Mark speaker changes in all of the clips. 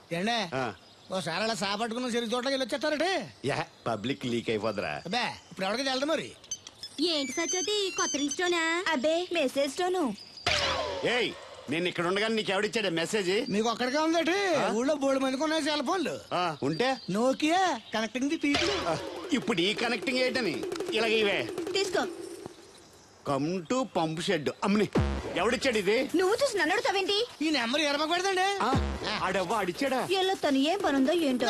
Speaker 1: ఏండే ఓసారి అలా సాపట్టుకున్న సరి చోట్లకి వెళ్ళి వచ్చేస్తారటే
Speaker 2: పబ్లిక్ లీక్ అయిపోద్రా.
Speaker 1: అబ్బే ఇప్పుడు ఎవరికి వెళ్దాం మరి.
Speaker 3: ఏంటి సత్యవతి కొత్త రిజిస్టోనా?
Speaker 4: అబ్బే మెసేజ్ తోను.
Speaker 2: ఏయ్ నేను ఇక్కడ ఉండగానే నీకు ఎవడిచ్చాడు మెసేజ్?
Speaker 1: మీకు ఒక్కడికే ఉందటి, ఊళ్ళో 3 మందికి ఉన్నాయి సెల్ ఫోన్లు.
Speaker 2: ఉంటే
Speaker 1: నోకియా కనెక్టింగ్ ది పీపుల్.
Speaker 2: ఇప్పుడు ఈ కనెక్టింగ్ ఏంటని ఇలాగ ఇవే
Speaker 4: తీసుకో.
Speaker 2: Come to pump shed. అమ్మని ఎవడిచ్చాడు ఇది?
Speaker 4: నువ్వు చూసి నన్ను అడుగుతావేంటి?
Speaker 1: ఈ నెంబర్ ఎరమకు పెడతాండి.
Speaker 2: ఆడవ్వ అడిచాడా?
Speaker 4: ఎల్లో తను ఏం పనుందో ఏంటో.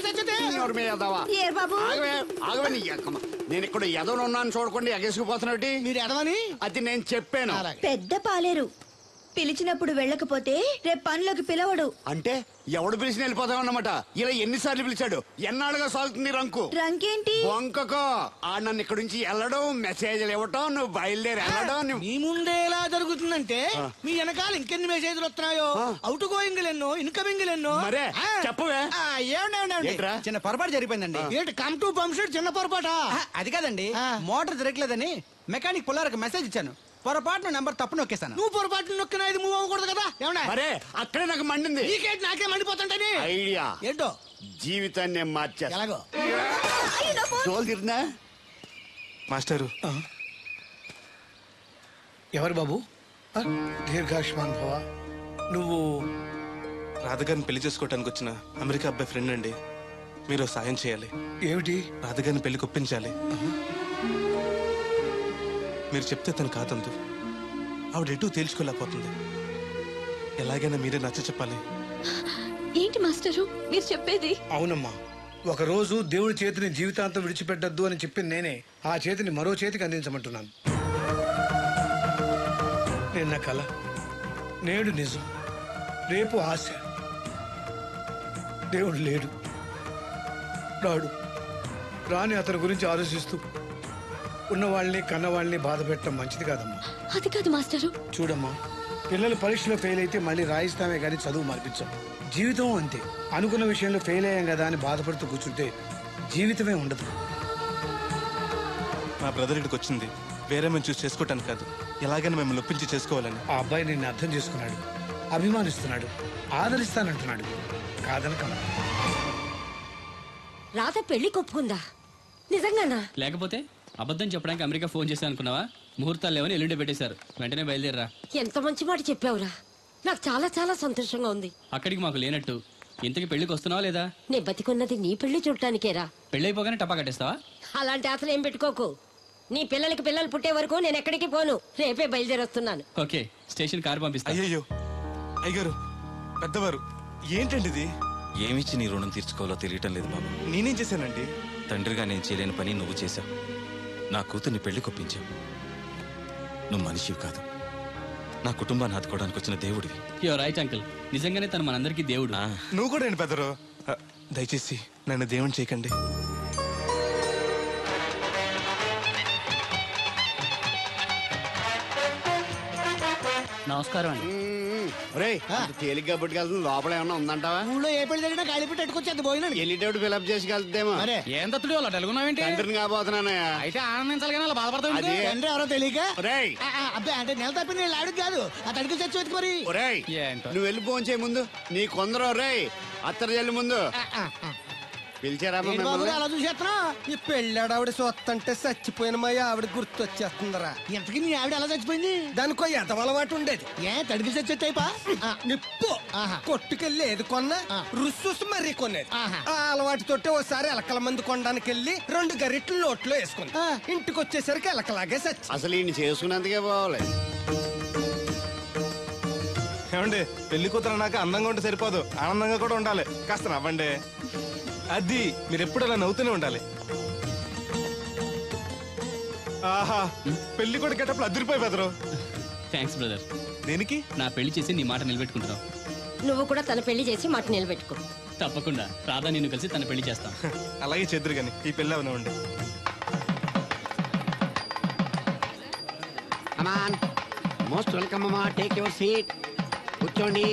Speaker 2: ఏ బాబు నేను ఇక్కడ ఎదవను ఉన్నాను చూడకుండా ఎగేసుకుపోతున్నట్టు.
Speaker 1: మీరు ఎదవని
Speaker 2: అది నేను చెప్పాను.
Speaker 4: పెద్ద పాలేరు పిలిచినప్పుడు వెళ్ళకపోతే రేపు పనులకు పిలవడు.
Speaker 2: అంటే ఎవడు పిలిచిన వెళ్ళిపోతామన్నమాట. ఇలా ఎన్నిసార్లు పిలిచాడు? ఎన్నాళ్ళుగా సాగుతుంది రంకు.
Speaker 4: రంకేంటి?
Speaker 2: వంకకో ఆ నన్ను ఇక్కడ నుంచి వెళ్ళడం, మెసేజ్లు ఇవ్వటం, నువ్వు బయలుదేరి వెళ్ళడం.
Speaker 1: మీ ముందే ఎలా జరుగుతుందంటే మీ వెనకాల ఇంకెన్ని మెసేజ్లు వస్తున్నాయో. అవుట్ గోయింగ్ ఎన్నో, ఇన్కమింగ్ ఎన్నో.
Speaker 2: మరే చెప్పవే.
Speaker 5: చిన్న పొరపాటు జరిగిపోయిందండి.
Speaker 1: ఏంటి కమ్ టు పంప్ షెడ్ చిన్న పొరపాట?
Speaker 5: అది కాదండి, మోటార్ తిరగలేదని మెకానిక్ పుల్లారకు మెసేజ్ ఇచ్చాను. పొరపాటున నెంబర్ తప్పు నొక్కేసాను.
Speaker 1: నువ్వు పొరపాటు నొక్కినా ఇది మూవ్ అవ్వకూడదు కదా. ఏమన్నా
Speaker 2: మరే అక్కడే నాకు మండింది.
Speaker 1: నీకేంటి నాకే మండిపోతుంటని
Speaker 2: ఐడియా
Speaker 1: ఏంటో
Speaker 2: జీవితాన్ని మార్చేస్తా.
Speaker 1: ఎలాగో
Speaker 2: తోలు తిరిగినా
Speaker 6: మాస్టరు.
Speaker 7: ఎవరు బాబు? దీర్ఘాయుష్మాన్ భవ. నువ్వు
Speaker 6: రాధగారిని పెళ్లి చేసుకోవటానికి వచ్చిన అమెరికా అబ్బాయి ఫ్రెండ్ అండి. మీరు సాయం చేయాలి.
Speaker 7: ఏమిటి?
Speaker 6: రాధగారిని పెళ్లికి ఒప్పించాలి. మీరు చెప్తే తను కాదందు. ఆవిడ ఎటూ తేల్చుకోలేకపోతుంది. ఎలాగైనా మీరే నచ్చ చెప్పాలి.
Speaker 3: ఏంటి మాస్టరు మీరు చెప్పేది?
Speaker 7: అవునమ్మా, ఒకరోజు దేవుడి చేతిని జీవితాంతం విడిచిపెట్టద్దు అని చెప్పింది నేనే. ఆ చేతిని మరో చేతికి అందించమంటున్నాను. నిన్న కల, నేడు నిజం, రేపు ఆశ. దేవుడు లేడు, రాడు. రాని అతని గురించి ఆలోచిస్తూ ఉన్నవాళ్ళని కన్నవాళ్ళని బాధ పెట్టడం మంచిది కాదమ్మా.
Speaker 3: అది కాదు మాస్టరు.
Speaker 7: చూడమ్మా, పిల్లలు పరీక్షలో ఫెయిల్ అయితే మళ్ళీ రాయిస్తామే కానీ చదువు మార్పించాం. జీవితం అంతే. అనుకున్న విషయంలో ఫెయిల్ అయ్యాం కదా అని బాధపడుతూ కూర్చుంటే జీవితమే ఉండదు.
Speaker 6: మా బ్రదర్ ఇక్కడికి వచ్చింది వేరే మేము చూసి చేసుకోవటానికి కాదు, ఎలాగైనా మిమ్మల్ని ఒప్పించి చేసుకోవాలని.
Speaker 7: ఆ అబ్బాయి నిన్ను అర్థం చేసుకున్నాడు, అభిమానిస్తున్నాడు, ఆదరిస్తానంటున్నాడు. కాదనకమ్మా.
Speaker 3: రాధ పెళ్లి కొప్పుకుందా? నిజంగానా?
Speaker 8: లేకపోతే అబద్ధం చెప్పడానికి అమెరికా ఫోన్ చేశాను అనుకున్నావా? ముహూర్తాలు లేవని ఎల్లుండి పెట్టేశారు. వెంటనే బయలుదేరరా.
Speaker 3: ఎంత మంచి మాట చెప్పావురా. నాకు చాలా చాలా సంతోషంగా ఉంది.
Speaker 8: అక్కడికి మాకు లేనట్టు ఇంతకి పెళ్లికి వస్తున్నావా లేదా?
Speaker 3: నే బతికున్నది నీ పెళ్లి చూడటానికేరా.
Speaker 8: పెళ్ళైపోగానే టపా కట్టేస్తావా?
Speaker 3: అలాంటి ఆశలు ఏం పెట్టుకోకు. నీ పిల్లలకి పిల్లలు పుట్టే వరకు నేను ఎక్కడికి పోను. రేపే బయలుదేరొస్తున్నాను.
Speaker 8: ఓకే, స్టేషన్ కారు పంపిస్తా.
Speaker 6: అయ్యయ్యో అయ్యగారు, పెద్దవారు, ఏంటండి ఇది?
Speaker 9: ఏమిచ్చి నీ రుణం తీర్చుకోవాలో తెలియటం లేదు బాబు.
Speaker 6: నేనేం చేశానండి?
Speaker 9: తండ్రిగా నేను చేయలేని పని నువ్వు చేశావు. నా కూతుర్ని పెళ్లి కొప్పించావు. నువ్వు మనిషివి కాదు, నా కుటుంబాన్ని ఆదుకోవడానికి వచ్చిన దేవుడివి.
Speaker 8: యో రైట్ అంకుల్, నిజంగానే తను మనందరికీ దేవుడు.
Speaker 6: నువ్వు కూడా ఏంటి పెద్దరు? దయచేసి నన్ను దేవుని చేయకండి.
Speaker 8: నమస్కారం అండి.
Speaker 2: తేలిగ్గా పట్టుకెళ్తుంది. లోపల ఏమన్నా ఉందంటావా?
Speaker 1: ఊళ్ళో ఏ పెళ్లి జరిగినా కాళీ పెట్టి ఎట్టుకొచ్చేది పోయినాడు.
Speaker 2: వెళ్ళేటప్పుడు ఫిలప్ చేసి వెళ్తేమో.
Speaker 8: ఏం తత్తుడు అలా తెలుగున్నావేంటి?
Speaker 2: తండ్రిని కాబోతున్నానయ్యా.
Speaker 8: అయితే ఆనందించాలి కానీ అలా బాధపడతావు.
Speaker 2: అదే
Speaker 1: తండ్రి ఎవరో తెలియక.
Speaker 2: ఒరేయ్
Speaker 1: అబ్బాయి అంటే నెల తప్పి నేను ఆడికి కాదు, ఆ తడికి చచ్చి వెతుకు మరి.
Speaker 2: ఒరేయ్ నువ్వు వెళ్ళి ఫోన్ చేయ ముందు. నీ కొందరు ఒరేయ్ అత్తర జల్లి ముందు పిలిచారా?
Speaker 1: అలా చూసేస్తున్నా.
Speaker 5: ఈ పెళ్ళాడావిడ సొత్తంటే చచ్చిపోయిన మా ఆవిడ గుర్తొచ్చేస్తుందరా.
Speaker 1: ఇంతకీ మీ ఆవిడ ఎలా చచ్చిపోయింది?
Speaker 5: దానికో ఎదవలవాటు ఉండేది.
Speaker 1: ఏ తడికి చచ్చి టైపా?
Speaker 5: నిప్పు కొట్టుకెళ్ళి ఏది కొన్నా రుస్సుస్ మరీ కొనేది. ఆ అలవాటు తోటే ఓసారి ఎలకల మంది కొనడానికి వెళ్ళి 2 గరిట్లు నోట్లో వేసుకుంది. ఇంటికి వచ్చేసరికి ఎలకలాగే చచ్చి.
Speaker 2: అసలు ఈయన చేసుకున్నందుకే పోవాలి.
Speaker 6: ఏమండి, పెళ్లి కూతురు నాకు అందంగా ఉంటే సరిపోదు, ఆనందంగా కూడా ఉండాలి. కాస్త నవ్వండి. అది మీరు ఎప్పుడు అలా నవ్వుతూనే ఉండాలి. ఆహా, పెళ్లి కూడా గెటప్పుడు అదిరిపోయి బెదరు.
Speaker 8: Thanks brother.
Speaker 6: దేనికి?
Speaker 8: నా పెళ్లి చేసి నీ మాట నిలబెట్టుకుంటున్నావు.
Speaker 3: నువ్వు కూడా తన పెళ్లి చేసి మాట నిలబెట్టుకో.
Speaker 8: తప్పకుండా రాధా నిన్ను కలిసి తన పెళ్లి చేస్తాం.
Speaker 6: అలాగే చెద్దరు గాని ఈ పెళ్లి అవనివ్వండి.
Speaker 2: మోస్ట్ వెల్కమ్ అమ్మా. టేక్ యువర్ సీట్, కూర్చోండి.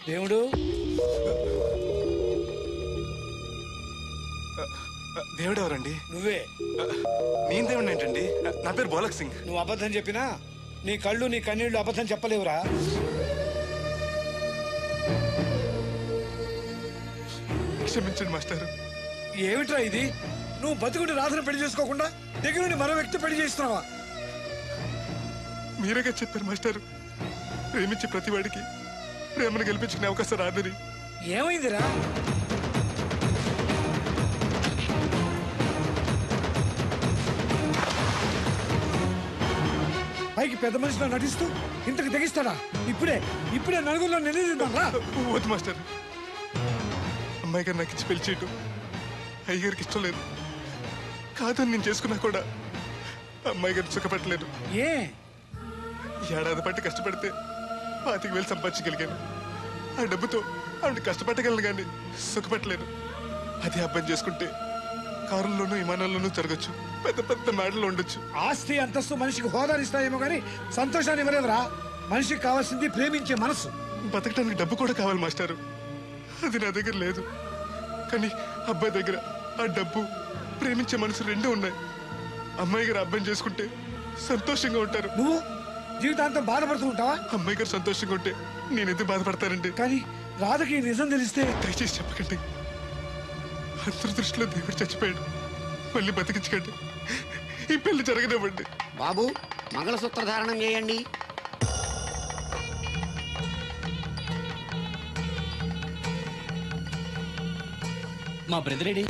Speaker 7: దేవుడు
Speaker 6: దేవుడు ఎవరండి?
Speaker 7: నువ్వే.
Speaker 6: నేను దేవుడు ఏంటండి? నా పేరు బోలక్ సింగ్.
Speaker 7: నువ్వు అబద్ధం చెప్పినా నీ కళ్ళు నీ కన్నీళ్లు అబద్ధం చెప్పలేవురా.
Speaker 6: క్షమించండి మాస్టర్.
Speaker 7: ఏమిట్రా ఇది? నువ్వు బతుకుంటే రాధను పెళ్లి చేసుకోకుండా దగ్గర నుండి మరో వ్యక్తి పెళ్లి చేస్తున్నావా?
Speaker 6: మీరేగా చెప్పారు మాస్టర్, ప్రేమించే ప్రతివాడికి ప్రేమను గెలిపించుకునే అవకాశం రాదని.
Speaker 7: ఏమైందిరా? పైకి పెద్ద మనిషిలో నటిస్తూ ఇంతకు తెగిస్తాడా? ఇప్పుడే నలుగురిలో నిలదీద్దాంరా.
Speaker 6: వద్దు మాస్టర్, అమ్మాయి గారు నాకు ఇచ్చి పెళ్లి చేయటం అయ్యగారికి ఇష్టం లేదు. కాదని నేను చేసుకున్నా కూడా అమ్మాయి గారిని సుఖపెట్టలేదు.
Speaker 7: ఏ
Speaker 6: ఏడాది పట్టి కష్టపడితే 25,000 సంపాదించగలిగాను. ఆ డబ్బుతో ఆవిడ కష్టపట్టగలను కానీ సుఖపెట్టలేను. అదే అబ్బాయి చేసుకుంటే కారుల్లోనూ విమానాల్లోనూ జరగచ్చు, పెద్ద పెద్ద మేడలు ఉండొచ్చు.
Speaker 7: ఆస్తి అంతస్తు మనిషికి హోదానిస్తాయేమో కానీ సంతోషాన్ని ఇవ్వలేదురా. మనిషికి కావాల్సింది ప్రేమించే మనసు.
Speaker 6: బతకడానికి డబ్బు కూడా కావాలి మాస్టారు, అది నా దగ్గర లేదు. కానీ అబ్బాయి దగ్గర ఆ డబ్బు, ప్రేమించే మనసు రెండూ ఉన్నాయి. అమ్మాయి గారు అబ్బాయిని చేసుకుంటే సంతోషంగా ఉంటారు.
Speaker 7: నువ్వు జీవితాంతం బాధపడుతూ ఉంటావా?
Speaker 6: అమ్మాయి గారు సంతోషంగా ఉంటే నేనెందుకు బాధపడతానండి?
Speaker 7: కానీ రాధకి నిజం తెలిస్తే
Speaker 6: దయచేసి చెప్పకండి. అందరి దృష్టిలో దేవుడు చచ్చిపోయాడు, మళ్ళీ బతికించకండి. ఈ పెళ్లి జరగనివ్వండి.
Speaker 2: బాబు, మంగళసూత్ర ధారణం చేయండి.
Speaker 8: మా బ్రదర్ ఏడి?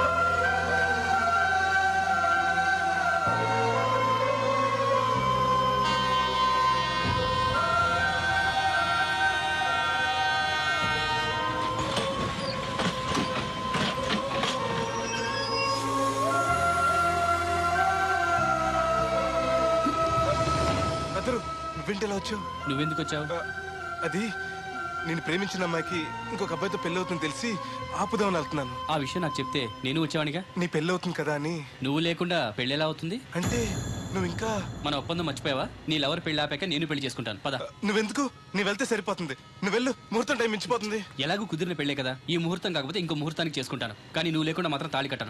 Speaker 6: నువ్వేంటి ఎలా వచ్చావు?
Speaker 8: నువ్వెందుకు వచ్చావు?
Speaker 6: అది నేను ప్రేమించిన అమ్మాయికి ఇంకొక అబ్బాయితో పెళ్లి అవుతుంది తెలిసి ఆపుదామని వెళ్తున్నాను.
Speaker 8: ఆ విషయం నాకు చెప్తే నేను వచ్చేవాడిగా.
Speaker 6: నీ పెళ్లి అవుతుంది కదా అని.
Speaker 8: నువ్వు లేకుండా పెళ్లి ఎలా అవుతుంది?
Speaker 6: అంటే నువ్వు ఇంకా
Speaker 8: మన ఒప్పందం మర్చిపోయావా? నీ లవర్ పెళ్లి ఆపాక నేను పెళ్లి చేసుకుంటాను. పద.
Speaker 6: నువ్వెందుకు? నీ వెళ్తే సరిపోతుంది. నువ్వు వెళ్ళు, ముహూర్తం టైం మించిపోతుంది.
Speaker 8: ఎలాగూ కుదిరిన పెళ్లే కదా, ఈ ముహూర్తం కాకపోతే ఇంకో ముహూర్తానికి చేసుకుంటాను. కానీ నువ్వు లేకుండా మాత్రం తాళి కట్టను.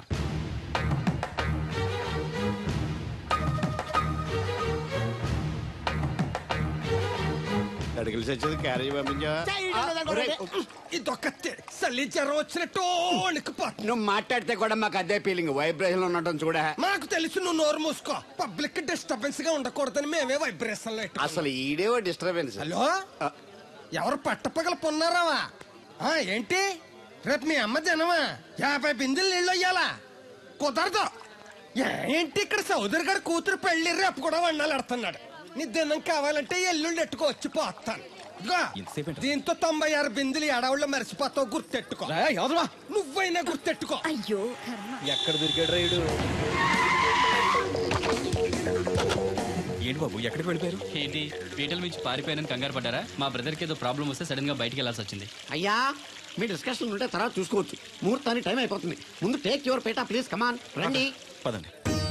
Speaker 2: అడిగిలి చచ్చేది క్యారేజ్ పంపించా.
Speaker 5: ఇదొక సల్లించారు వచ్చినట్టు
Speaker 2: నువ్వు మాట్లాడితే కూడా మాకు అదే ఫీలింగ్, వైబ్రేషన్ ఉండటం చూడ.
Speaker 5: మాకు తెలుసు, నువ్వు నోరు మూసుకో. పబ్లిక్ డిస్టర్బెన్స్ గా ఉండకూడదని మేమే వైబ్రేషన్ లో
Speaker 2: అసలు ఈడేవో డిస్టర్బెన్స్.
Speaker 5: హలో, ఎవరు పట్టపగల పొన్నారావా? ఏంటి రేపు మీ అమ్మ జనమా 50 బిందెలు నీళ్ళు అయ్యాలా? కుదరదు. ఏంటి ఇక్కడ సోదరి గారు కూతురు పెళ్లి రేపు కూడా వండాలి అడుతున్నాడు. నీ దినం కావాలంటే ఎల్లుండి ఎట్టుకో, వచ్చి పోతాను. దీంతో 96 బిందెలు ఎడవుల్లో మరిచిపోతావు, గుర్తెట్టుకో. నువ్వైనా గుర్తెట్టుకో.
Speaker 4: అయ్యో
Speaker 10: ఎక్కడ దొరికాడు రైడు? ఏంటి బాబు, ఎక్కడికి వెళ్ళిపోయారు?
Speaker 8: ఏంటి పీటల నుంచి పారిపోయానని కంగారు పడ్డారా? మా బ్రదర్కి ఏదో ప్రాబ్లం వస్తే సడన్ గా బయటికి వెళ్లాల్సి వచ్చింది.
Speaker 2: అయ్యా, మీ డిస్కషన్ ఉంటే తర్వాత చూసుకోవచ్చు. ముహూర్తానికి టైం అయిపోతుంది. ముందు టేక్ యువర్ పేటా ప్లీజ్. కమాన్ రండి.
Speaker 10: పదండి.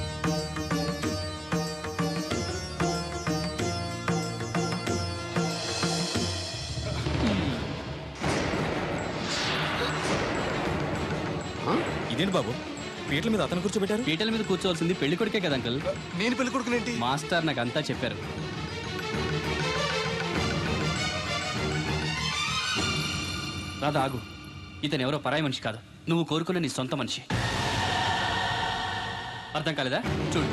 Speaker 10: ఇదేంటి బాబు, పీటల మీద అతను కూర్చోబెట్టారు?
Speaker 8: పీటల మీద కూర్చోవలసింది పెళ్లి కొడుకే కదా అంకల్.
Speaker 6: నేను పెళ్లి కొడుకునేంటి?
Speaker 8: మాస్టర్ నాకు అంతా చెప్పారు. రాదా ఆగు, ఇతను ఎవరో పరాయి మనిషి కాదు, నువ్వు కోరుకున్న నీ సొంత మనిషి. అర్థం కాలేదా? చూడు.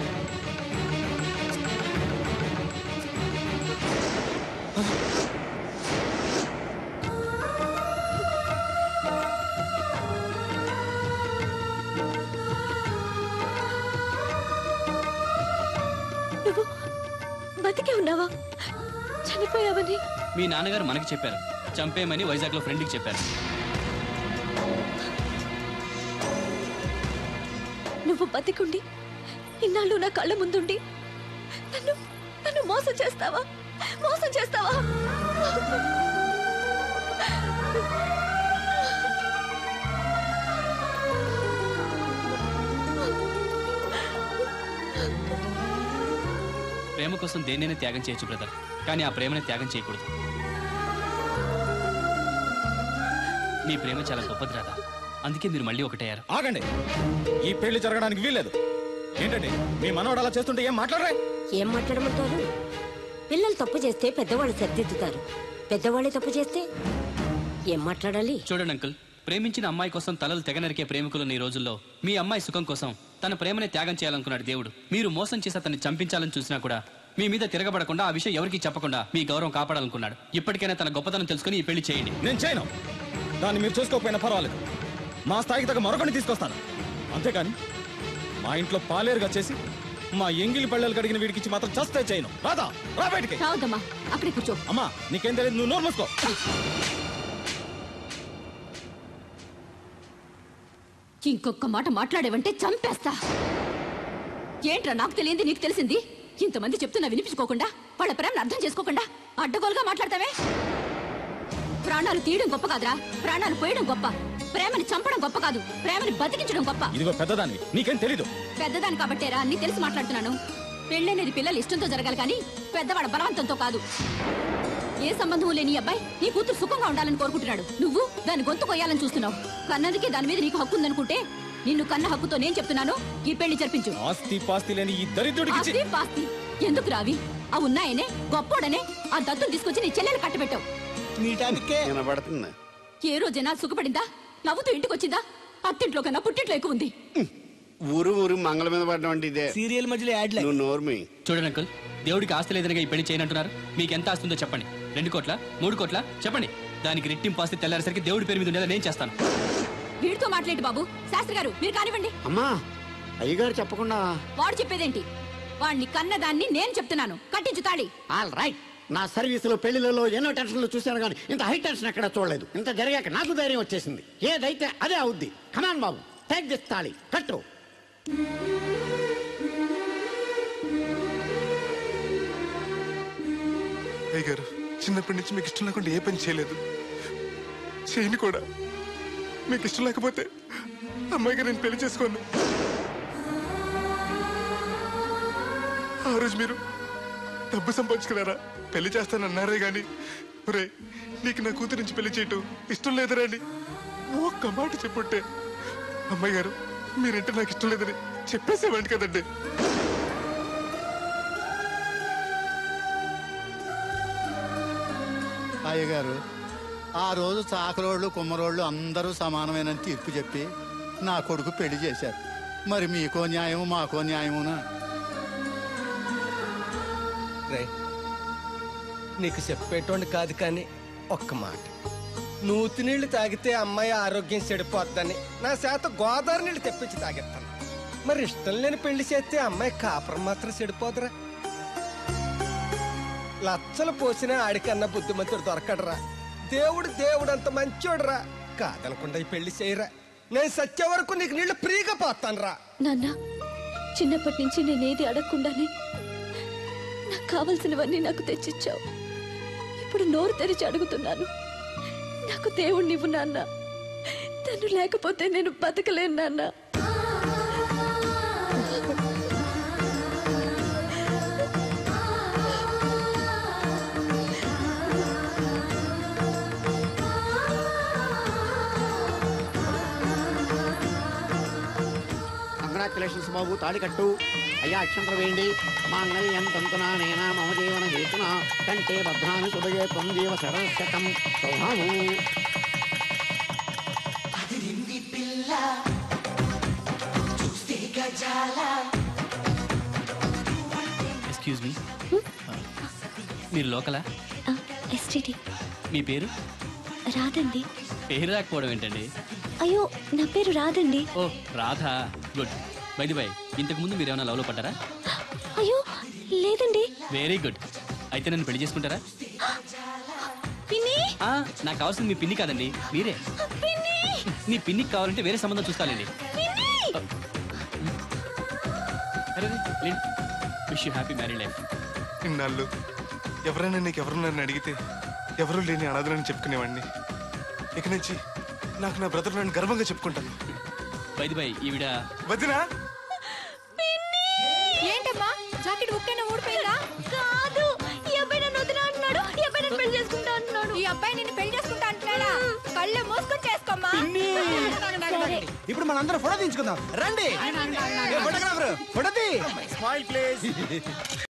Speaker 4: నువ్వు బతికే ఉన్నావా? చనిపోయావని
Speaker 8: మీ నాన్నగారు మనకి చెప్పారు, చంపేయమని వైజాగ్ లో ఫ్రెండ్కి చెప్పారు.
Speaker 4: నువ్వు బతికుండి ఇన్నాళ్ళు నా కళ్ళ ముందుండి నన్ను నన్ను మోసం చేస్తావా? మోసం చేస్తావా?
Speaker 8: ప్రేమ కోసం దేన్నైనా త్యాగం చేయొచ్చు బ్రదర్, కానీ ఆ ప్రేమని త్యాగం చేయకూడదు. నీ ప్రేమ చాలా గొప్పది రాధా, అందుకే మీరు మళ్ళీ ఒకటయ్యారు.
Speaker 10: ఆగండి, ఈ పెళ్లి జరగడానికి వీల్లేదు. ఏంటండి మీ మనవడు అలా చేస్తుంటే ఏం మాట్లాడరా?
Speaker 3: ఏం మాట్లాడమంటారు? పిల్లలు తప్పు చేస్తే పెద్దవాళ్ళు సరిదిద్దుతారు, పెద్దవాళ్ళే తప్పు చేస్తే ఏం మాట్లాడాలి?
Speaker 8: చూడండి అంకుల్, ప్రేమించిన అమ్మాయి కోసం తలలు తెగ నరికే ప్రేమికులు ఈ రోజుల్లో మీ అమ్మాయి సుఖం కోసం తన ప్రేమని త్యాగం చేయాలనుకున్నాడు దేవుడు. మీరు మోసం చేసి అతన్ని చంపించాలని చూసినా కూడా మీ మీద తిరగబడకుండా ఆ విషయం ఎవరికి చెప్పకుండా మీ గౌరవం కాపాడాలనుకున్నాడు. ఇప్పటికైనా తన గొప్పతనం తెలుసుకుని ఈ పెళ్లి చేయండి.
Speaker 10: నేను చేయను. దాన్ని మీరు చూసుకోకపోయినా పర్వాలేదు. మా స్థాయికి తగ్గ మరొకటి తీసుకొస్తాను. అంతేకాని మా ఇంట్లో పాలేరుగా చేసి మా ఎంగిలి పళ్ళలు కడిగిన వీడికిచ్చి మాత్రం చస్తే చేయను. రాదా, రా బయటికి.
Speaker 4: రావద్దమ్మా, అక్కడే కూర్చో.
Speaker 10: అమ్మా నీకేం తెలియదు, నువ్వు నోరు మూసుకో.
Speaker 4: ఇంకొక మాట మాట్లాడేవంటే చంపేస్తా. ఏంట్రా నాకు తెలియంది నీకు తెలిసింది? ఇంతమంది చెప్తున్నా వినిపించుకోకుండా, వాళ్ళ ప్రేమను అర్థం చేసుకోకుండా అడ్డగోలుగా మాట్లాడతావే. ప్రాణాలు తీయడం గొప్ప కాదురా, ప్రాణాలు పోయడం గొప్ప. ప్రేమని చంపడం గొప్ప కాదు, ప్రేమని బతికించడం గొప్ప.
Speaker 10: ఇదిగో పెద్దదాన్ని, నీకేం తెలీదు.
Speaker 4: పెద్దదాని కాబట్టేరా అన్ని తెలిసి మాట్లాడుతున్నాను. పెళ్ళనేది పిల్లలు ఇష్టంతో జరగాలి కానీ పెద్దవాళ్ళ బలవంతంతో కాదు. ఏ సంబంధం లేని అబ్బాయి నీ కూతురు సుఖంగా ఉండాలని కోరుకుంటున్నాడు. నువ్వు దాని గొంతు కొయ్యాలని చూస్తున్నావు. కన్నదికే దాని మీద నీకు హక్కు ఉందనుకుంటే నిన్ను కన్న హక్కుతో నేను చెప్తున్నాను, ఈ పెళ్లి జరిపించు.
Speaker 10: ఆస్తి పాస్తి లేని ఈ దరిద్రుడికి
Speaker 4: ఆస్తి పాస్తి ఎందుకు రావి? ఆ ఉన్నాయనే గొప్పోడనే ఆ దత్తుని తీసుకొచ్చి నీ చెల్లెలు కట్టబెట్టావు.
Speaker 2: వినబడుతుంది.
Speaker 4: ఏ రోజైనా సుఖపడిందా? నవ్వుతూ ఇంటికి వచ్చిందా? అత్తింట్లో కన్నా పుట్టింట్లో ఎక్కువ ఉంది.
Speaker 2: ఊరు ఊరు మంగళ మీద పడడం అంటే ఇదే.
Speaker 1: సీరియల్ మధ్యలో యాడ్
Speaker 2: నువ్వు నోర్మి.
Speaker 8: చూడండి అంకుల్, దేవుడికి ఆస్తి లేదనగా ఈ పెళ్లి చేయనంటున్నారు. మీకు ఎంత ఆస్తుందో చెప్పండి. 2 కోట్ల 3 కోట్ల చెప్పండి. దానికి రెట్టింపు ఆస్తి తెల్లారేసరికి దేవుడి పేరు మీద ఉండేలా నేను చేస్తాను.
Speaker 4: వీడితో మాట్లాడి బాబు. శాస్త్రి గారు మీరు కానివ్వండి.
Speaker 2: అమ్మా, అయ్యగారు చెప్పకుండా
Speaker 4: వాడు చెప్పేదేంటి? వాడిని కన్నదాన్ని నేను చెప్తున్నాను, కట్టించు తాళి.
Speaker 11: All right. నా సర్వీసులో పెళ్లిలలో ఎన్నో టెన్షన్లు చూశాను కానీ ఇంత హై టెన్షన్ ఎక్కడ చూడలేదు. ఇంత జరిగాక నాకు ధైర్యం వచ్చేసింది. ఏదైతే అదే అవుద్ది. కమాన్ బాబు, టేక్ దిస్ తాళి, కట్టు.
Speaker 6: అయ్యగారు, చిన్నప్పటి నుంచి మీకు ఇష్టం లేకుండా ఏ పని చేయలేదు, చేయని కూడా. మీకు ఇష్టం లేకపోతే అమ్మాయిగా నేను పెళ్లి చేసుకోను. ఆ రోజు మీరు డబ్బు సంపాదించుకున్నారా, పెళ్లి చేస్తానన్నారే గాని రే నీకు నా కూతురు నుంచి పెళ్లి చేయటం ఇష్టం లేదురా అని ఒక్క మాట చెప్పుంటే అమ్మాయి గారు మీరంటే నాకు ఇష్టం లేదని చెప్పేసేవాడి కదండి.
Speaker 12: అయ్యగారు, ఆ రోజు చాకరోళ్ళు కుమ్మరోళ్ళు అందరూ సమానమైన తీర్పు చెప్పి నా కొడుకు పెళ్లి చేశారు. మరి మీకో న్యాయము మాకో న్యాయమునా?
Speaker 5: నీకు చెప్పేటోండి కాదు కానీ ఒక్క మాట. నూతి నీళ్లు తాగితే అమ్మాయి ఆరోగ్యం చెడిపోద్దని నా చేత గోదావరి నీళ్లు తెప్పించి తాగేస్తాను. మరి ఇష్టం లేని పెళ్లి చేస్తే అమ్మాయి కాపురం మాత్రం చెడిపోదురా? లచ్చలు పోసినా ఆడికన్నా బుద్ధిమంతుడు దొరకడరా. దేవుడు అంత మంచోడురా. కాదనకుండా ఈ పెళ్లి చేయరా. నేను సచ్చే వరకు నీకు నీళ్లు ఫ్రీగా పోతాను రా.
Speaker 4: నాన్న, చిన్నప్పటి నుంచి నేనేది అడగకుండానే నాకు కావలసినవన్నీ నాకు తెచ్చిచ్చావు. ఇప్పుడు నోరు తెరిచి అడుగుతున్నాను, నాకు దేవుడు నీవు నాన్న. తను లేకపోతే నేను బతకలేను నాన్న.
Speaker 11: కంగ్రాచులేషన్స్ బాబు, తాళి కట్టు. అయ్యా అక్షంతలు వేయండి. మాంగళ్యం తంతునా నేనా మమ జీవన హేతునా కంటే భద్రాన్ని శుభయే త్వం జీవ సరస్యతం సౌభాము.
Speaker 8: ఎక్స్క్యూజ్ మీ, మీరు లోకలా?
Speaker 4: ఎస్టీటీ.
Speaker 8: మీ పేరు?
Speaker 4: రాదండి.
Speaker 8: పేరు రాకపోవడం ఏంటండి?
Speaker 4: అయ్యో, నా పేరు రాదండి.
Speaker 8: Oh Radha, good. By the by, ఇంతకు ముందు మీరు ఏమైనా లవ్లో పడ్డారా?
Speaker 4: అయ్యో లేదండి.
Speaker 8: Very good. అయితే నన్ను పెళ్లి చేసుకుంటారా?
Speaker 4: పిన్ని,
Speaker 8: నాకు కావాల్సింది మీ పిన్ని కాదండి, మీరే.
Speaker 4: పిన్ని,
Speaker 8: మీ పిన్నికి కావాలంటే వేరే సంబంధం చూస్తానండి. Wish you happy marry life.
Speaker 6: ఇన్నాళ్ళు ఎవరైనా నీకు ఎవరున్నారని అడిగితే ఎవరూ లేని అనాథలని చెప్పుకునేవాడిని. ఇక నుంచి నాకు నా బ్రదర్ నన్ను గర్వంగా చెప్పుకుంటాను.
Speaker 8: బై ది బై, ఈవిడ
Speaker 6: వదినా.
Speaker 4: ఏంటమ్మా జాకెట్ ఉక్కైనా ఊడిపోయిందా? కాదు, ఈ అబ్బాయి నన్ను వదినా అంటున్నాడు. ఈ అబ్బాయి నన్ను పెళ్లి చేసుకుంటా అంటున్నాడు. ఈ అబ్బాయి నిన్ను పెళ్లి చేసుకుంటా అంటున్నాడా? కళ్ళు మూసుకొని
Speaker 13: ఊరుకోమ్మా.
Speaker 5: ఇప్పుడు మనందరం ఫోటో తీయించుకుందాం రండి. ఫోటోగ్రాఫర్ ఫోటో తీ.
Speaker 2: Smile please.